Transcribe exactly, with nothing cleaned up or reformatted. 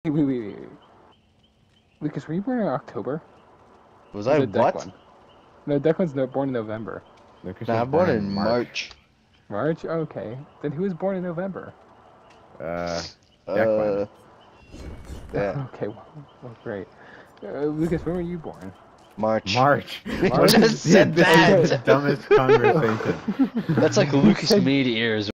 Wait, wait, wait, wait. Lucas, were you born in October? Was Or I is it what? Declan? No, Declan's no, born in November. Lucas Nah, was I'm born in March. March. March? Okay. Then who was born in November? Uh, Declan. Uh, yeah, Okay, well, well great. Uh, Lucas, when were you born? March. March. March? Just said This is that. the dumbest conversation. That's like You Lucas said- made ears.